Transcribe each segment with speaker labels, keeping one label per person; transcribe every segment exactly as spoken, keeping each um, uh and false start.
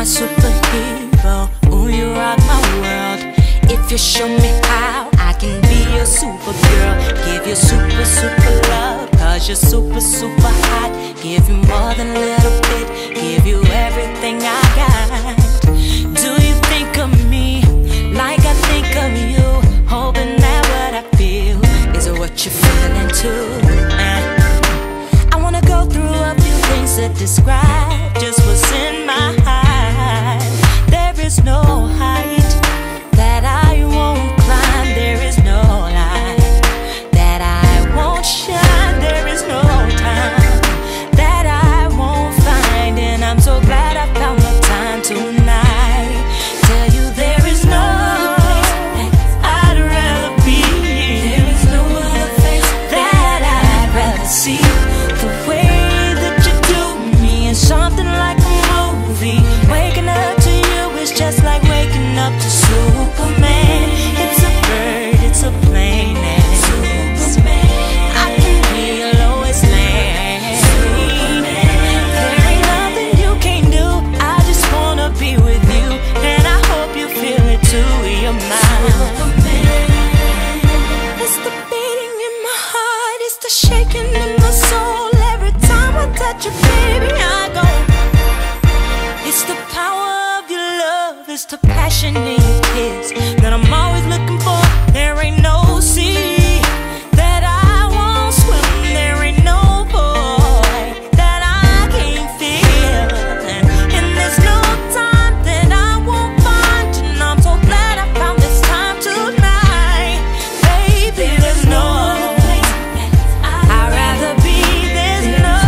Speaker 1: superhero. Ooh, you rock my world. If you show me how, I can be your supergirl. Give you super, super love, cause you're super, super hot. Give you more than a little bit, give you everything I got. Do you think of me like I think of you? Hoping that what I feel is what you're feeling too. uh, I wanna go through a few things to describe just what's in my heart. There is no height that I won't climb. There is no light that I won't shine. There is no time that I won't find. And I'm so glad I found the time tonight. Tell you there is no place I'd rather be. There is no other face that I'd rather see. The way that you do me is something like a movie. Waking up to you is just like waking up to Superman. It's a bird, it's a plane, and Superman. I can be your Lois Lane. There ain't nothing you can't do. I just wanna be with you, and I hope you feel it too. You're mine. It's the beating in my heart, it's the shaking in my soul. Every time I touch you, baby, I go. It's the power of your love, it's the passion in your kiss that I'm always looking for. There ain't no sea that I won't swim. There ain't no void that I can't fill. And, and there's no time that I won't find. And I'm so glad I found this time tonight. Baby, there's no place I'd rather be. There's no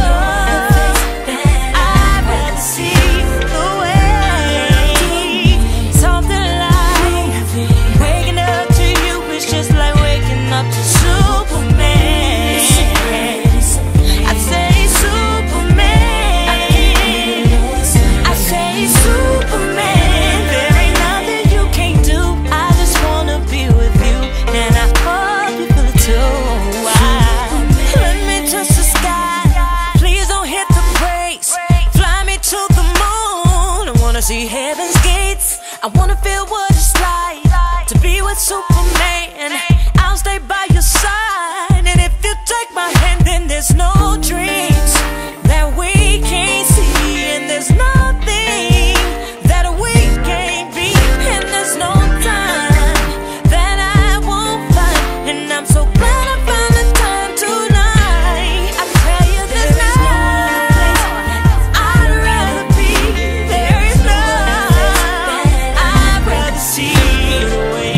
Speaker 1: I'd rather see the way. Something like waking up to you is just like waking up to Superman. I say Superman. I say Superman. There ain't nothing you can't do. I just wanna be with you, and I hope you feel it too. Why? Let me touch the sky. Please don't hit the brakes. Fly me to the moon. I wanna see heaven's gates. I wanna feel what it's like to be with Superman. I'll stay by your side, and if you take my hand, then there's no dreams that we can't see, and there's nothing that we can't be, and there's no time that I won't find. And I'm so glad I found the time tonight. I tell you there's no place I'd rather be. There is no I'd rather see the way.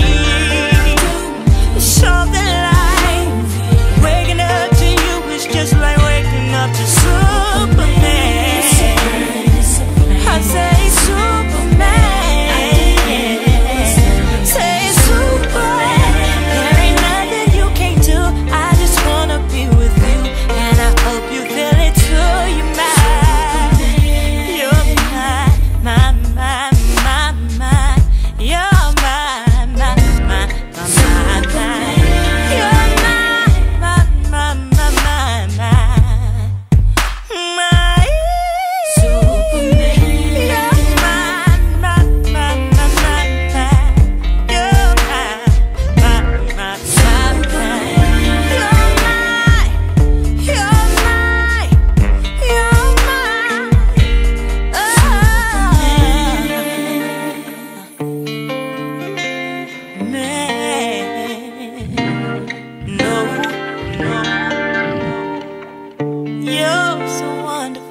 Speaker 1: Something like waking up to you is just like waking up to Superman. I say Superman. Say Superman. There ain't nothing you can't do. I just wanna be with you, and I hope you feel it too. You're mine. You're mine, mine, mine, mine, mine. You're mine, mine, mine, mine, mine. You're mine, mine, mine, mine, mine, mine. Mine. Superman. You're mine, mine, mine, mine, mine, mine. You're mine, mine, mine, mine, mine. You're mine. You're mine. You're mine. Oh. Man, no, no, you're so wonderful.